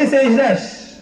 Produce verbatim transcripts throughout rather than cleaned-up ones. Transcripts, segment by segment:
Sevgili seyirciler,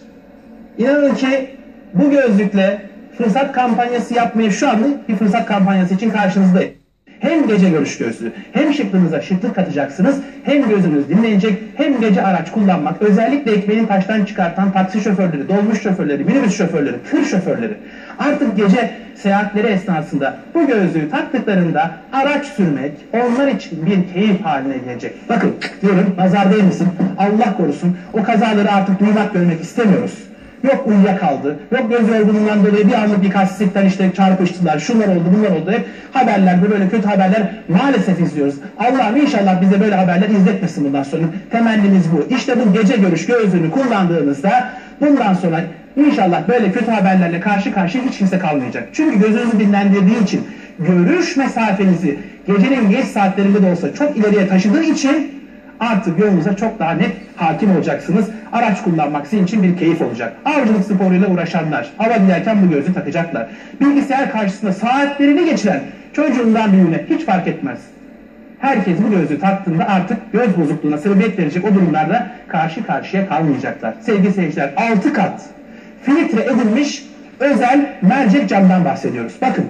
inanın ki bu gözlükle fırsat kampanyası yapmaya şu anda bir fırsat kampanyası için karşınızdayım. Hem gece görüş gözlüğü, hem şıklığınıza şıklık katacaksınız, hem gözünüz dinlenecek, hem gece araç kullanmak, özellikle ekmeğini taştan çıkartan taksi şoförleri, dolmuş şoförleri, minibüs şoförleri, tır şoförleri, artık gece seyahatleri esnasında bu gözlüğü taktıklarında araç sürmek onlar için bir keyif haline gelecek. Bakın diyorum, nazar değmesin, Allah korusun, o kazaları artık duymak, görmek istemiyoruz. Yok uyuyakaldı, yok göz yorgunluğundan dolayı bir anlık bir kastikten işte çarpıştılar, şunlar oldu, bunlar oldu. Hep haberlerde böyle kötü haberler maalesef izliyoruz. Allah'ım inşallah bize böyle haberler izletmesin bundan sonra. Temennimiz bu. İşte bu gece görüş gözlüğünü kullandığınızda bundan sonra inşallah böyle kötü haberlerle karşı karşıya hiç kimse kalmayacak. Çünkü gözünüzü dinlendirdiği için, görüş mesafenizi gecenin geç saatlerinde de olsa çok ileriye taşıdığı için artık yolunuza çok daha net hakim olacaksınız. Araç kullanmak sizin için bir keyif olacak. Avcılık sporuyla uğraşanlar, hava giderken bu gözlüğü takacaklar. Bilgisayar karşısında saatlerini geçiren çocuğundan büyüğüne hiç fark etmez. Herkes bu gözlüğü taktığında artık göz bozukluğuna sebebiyet verecek o durumlarda karşı karşıya kalmayacaklar. Sevgili seyirciler, altı kat filtre edilmiş özel mercek camdan bahsediyoruz. Bakın,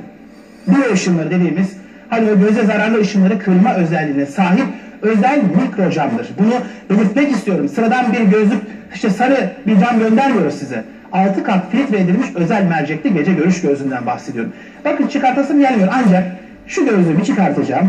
bu ışınları dediğimiz, hani o göze zararlı ışınları kırma özelliğine sahip özel mikro camdır. Bunu belirtmek istiyorum. Sıradan bir gözlük, işte sarı bir cam göndermiyoruz size. altı kat filtre edilmiş özel mercekli gece görüş gözlüğünden bahsediyorum. Bakın çıkartasım gelmiyor ancak şu gözlüğü bir çıkartacağım.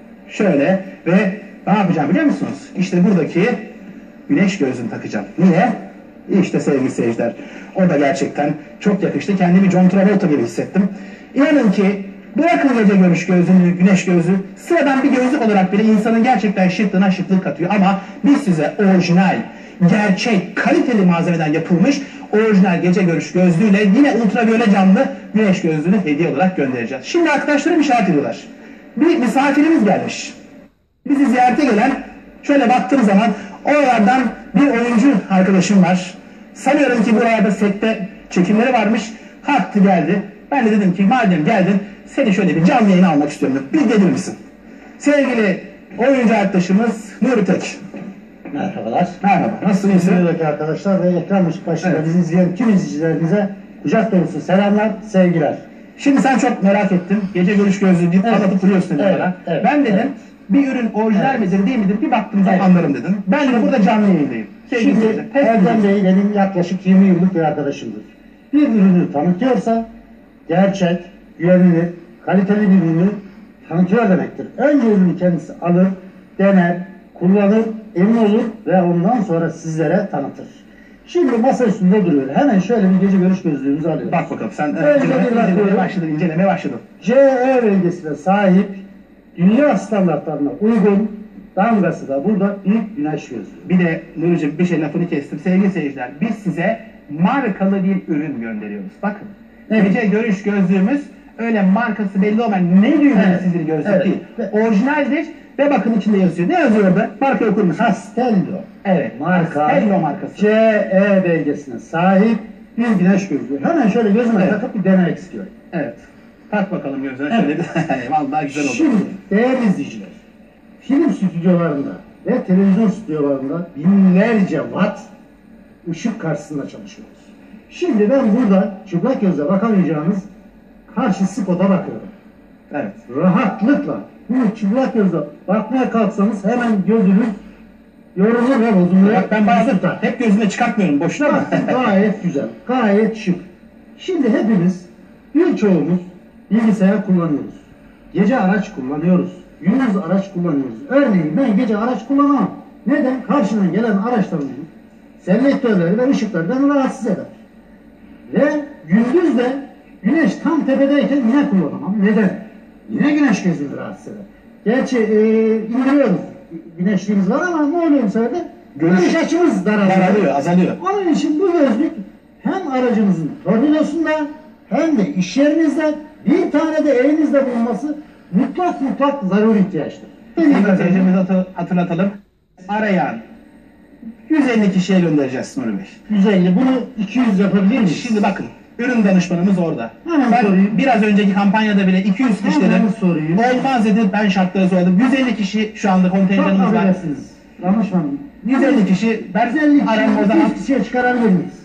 Şöyle ve ne yapacağım biliyor musunuz? İşte buradaki güneş gözlüğünü takacağım. Niye? İşte sevgili seyirciler, o da gerçekten çok yakıştı. Kendimi John Travolta gibi hissettim. İnanın ki bırakın gece görüş gözlüğünü, güneş gözlüğü, sıradan bir gözlük olarak bile insanın gerçekten şıklığına şıklık katıyor. Ama biz size orijinal, gerçek, kaliteli malzemeden yapılmış orijinal gece görüş gözlüğüyle yine ultraviyole camlı güneş gözlüğünü hediye olarak göndereceğiz. Şimdi arkadaşlarım işaret ediyorlar. Bir misafirimiz gelmiş. Bizi ziyarete gelen, şöyle baktığım zaman oralardan bir oyuncu arkadaşım var. Sanıyorum ki buralarda sette çekimleri varmış. Kalktı geldi. Ben de dedim ki madem geldin seni şöyle bir canlı yayına almak istiyorum. Bir gelir misin? Sevgili oyuncu arkadaşımız Nuri Tek. Merhabalar. Merhaba. Nasılsın? Buradaki arkadaşlar ve ekran başında evet. Bizi izleyen tüm izleyicilerimize kucak dolusu selamlar, sevgiler. Şimdi sen çok merak ettin. Gece görüş gözlüğü deyip evet. Anlatıp duruyorsun evet. Bana. Evet. Ben dedim evet. Bir ürün orijinal evet. Midir değil midir bir baktığım zaman evet. Anlarım dedim. Ben de burada canlı yayındayım. Şimdi Erdem Bey benim yaklaşık yirmi yıllık bir arkadaşımdır. Bir ürünü tanıtıyorsa gerçek, güvenilir, kaliteli bir ürünü tanıtıyor demektir. Önce ürünü kendisi alır, dener, kullanır, emin olur ve ondan sonra sizlere tanıtır. Şimdi masa üstünde duruyor. Hemen şöyle bir gece görüş gözlüğümüzü alıyoruz. Bak bakalım sen incelemeye başladın, incelemeye başladın. C E belgesine sahip, dünya standartlarına uygun, damgası da burada bir güneş gözlüğü. Bir de Nuri'cim bir şey lafını kestim. Sevgili seyirciler, biz size markalı bir ürün gönderiyoruz. Bakın, evet. Gece görüş gözlüğümüz öyle markası belli olmayan ne düğmeli evet. Sizin gözlük evet. Değil. Orijinaldir ve bakın içinde yazıyor. Ne yazıyor orada? Marka okur musun? Castello. Evet. Marka. Castello markası. C E belgesine sahip bir güneş gözlüğü. Hemen şöyle gözüme evet. Takıp bir denemek istiyorum. Evet. Tak bakalım gözüne evet. Şöyle bir. Vallahi güzel oldu. Şimdi değerli izleyiciler, film stüdyolarında ve televizyon stüdyolarında binlerce watt ışık karşısında çalışıyoruz. Şimdi ben burada çıplak gözle bakamayacağınız karşı spota bakıyorum. Evet. Rahatlıkla bu çıplak gözle bakmaya kalksanız hemen gözünüz yorulur ve bozulur. Bak ben bazen hep gözüme çıkartmıyorum boşuna mı? Gayet güzel, gayet şık. Şimdi hepimiz, birçoğumuz bilgisayar kullanıyoruz. Gece araç kullanıyoruz. Gündüz araç kullanıyoruz. Örneğin ben gece araç kullanamam. Neden? Karşıdan gelen araçların selektörleri ve ışıkları beni rahatsız eder. Ve gündüz de güneş tam tepedeyken yine kullanamam. Neden? Yine güneş gözünü rahatsız eder. Gerçi e, indiriyoruz. Güneşliğimiz var ama ne oluyor bu sefer de? Görüş açımız daralıyor. Daralıyor, azalıyor. Onun için bu gözlük hem aracınızın torpidosunda hem de iş yerinizde bir tane de elinizde bulunması mutlak mutlak zaruri ihtiyaçtır. Seyircimizi hatırlatalım. Arayan yüz elli kişiye göndereceğiz Nuri Bey. yüz elli. Bunu iki yüz yapabilir miyiz? Şimdi bakın. Ürün danışmanımız orada. Hemen ben sorayım. Biraz önceki kampanyada bile iki yüz kişi dedim. Sorayım. Olmaz dedi. Ben şartları söyledim. yüz elli kişi şu anda kontenjanımız var. Danışmanım. yüz elli kişi ben yüz elli aramda o kişiyi zaman yüz kişiye çıkarabilir miyiz?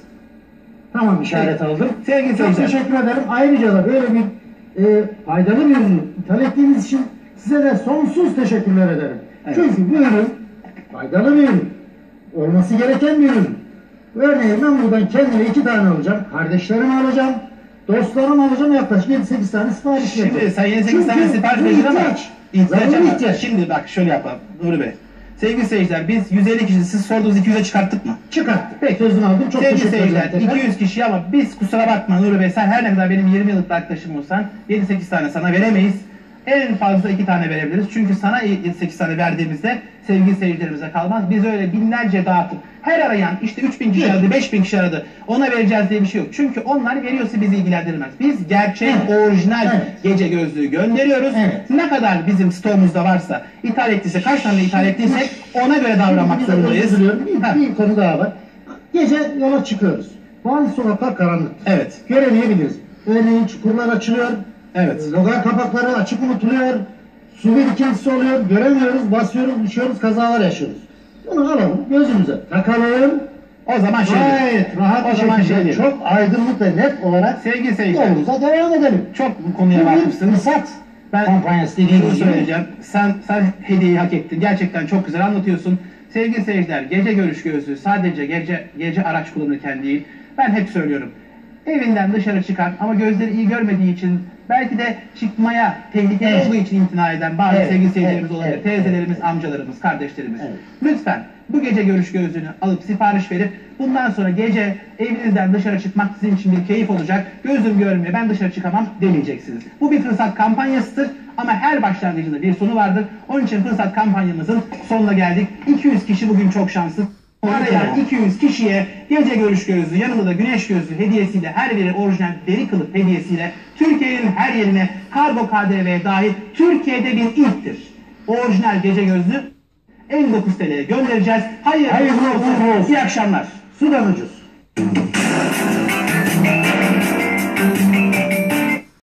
Tamam, işaret aldım. Sevgili Çok seyirciler. teşekkür ederim. Ayrıca da böyle bir e, faydalı bir ürünü ithal ettiğiniz için size de sonsuz teşekkürler ederim. Evet. Çünkü bu ürün faydalı bir ürün. Olması gereken bir ürün. Örneğin ben buradan kendime iki tane alacağım. Kardeşlerimi alacağım. Dostlarımı alacağım. Yaklaşık yedi sekiz tane sipariş vereceğim. Şimdi sen yedi sekiz tane Çünkü sipariş bu vereceksin ama ihtiyaç. ihtiyaç Zaruri ama ihtiyaç. şimdi bak şöyle yapalım Nuri Bey. Sevgili seyirciler biz yüz elli kişi siz sorduğunuz iki yüze çıkarttık mı? Çıkarttık. Peki. Sözünü aldım. Çok Sevgili teşekkür seyirciler ederim. tekrar. iki yüz kişi ama biz kusura bakma Nuri Bey sen her ne kadar benim yirmi yıllık bir arkadaşım olsan yedi sekiz tane sana veremeyiz. En fazla iki tane verebiliriz. Çünkü sana yedi sekiz tane verdiğimizde sevgili seyircilerimize kalmaz. Biz öyle binlerce dağıtıp her arayan işte üç bin kişi aradı, beş bin kişi aradı. Ona vereceğiz diye bir şey yok. Çünkü onlar veriyorsa bizi ilgilendirmez. Biz gerçek, Evet. orijinal Evet. gece gözlüğü gönderiyoruz. Evet. Ne kadar bizim stoğumuzda varsa, ithal ettiyse, kaç tane ithal ettiysek ona göre davranmak Şimdi zorundayız. özür diliyorum. Bir, Ha, bir konu daha var. Gece yola çıkıyoruz. Bazı sokaklar karanlık. Evet. Göremeyebiliriz. Örneğin çukurlar açılıyor. Evet. Logar kapakları açık unutuluyor. Su birikintisi oluyor. Göremiyoruz, basıyoruz, düşüyoruz, kazalar yaşıyoruz. Bunu alalım, gözümüze takalım. O zaman şey Gayet rahat O bir zaman şekilde, şey diyelim. çok aydınlık ve net olarak Sevgili seyirciler, yolumuza devam edelim. çok bu konuya Bu bir vakıfsınız. fırsat Ben kampanyası şunu dediğimiz gibi. söyleyeceğim. Sen sen hediyeyi hak ettin. Gerçekten çok güzel anlatıyorsun. Sevgili seyirciler, gece görüş gözlüğü sadece gece gece araç kullanırken değil. Ben hep söylüyorum. Evinden dışarı çıkan ama gözleri iyi görmediği için belki de çıkmaya tehlikeli Evet. olduğu için imtina eden bazı Evet, sevgili seyircilerimiz evet, olabilir. evet, Teyzelerimiz, evet. amcalarımız, kardeşlerimiz. Evet. Lütfen bu gece görüş gözlüğünü alıp sipariş verip bundan sonra gece evinizden dışarı çıkmak sizin için bir keyif olacak. Gözüm görmüyor, ben dışarı çıkamam demeyeceksiniz. Bu bir fırsat kampanyasıdır ama her başlangıcında bir sonu vardır. Onun için fırsat kampanyamızın sonuna geldik. iki yüz kişi bugün çok şanslı. Arayan iki yüz kişiye gece görüş gözlüğü, yanında da güneş gözlüğü hediyesiyle, her biri orijinal deri kılıf hediyesiyle Türkiye'nin her yerine kargo K D V dahil Türkiye'de bir ilktir. Orijinal gece gözlüğü elli dokuz T L'ye göndereceğiz. Hayırlı Hayırlı olsun. uğurlu olsun. İyi akşamlar. Sudan ucuz.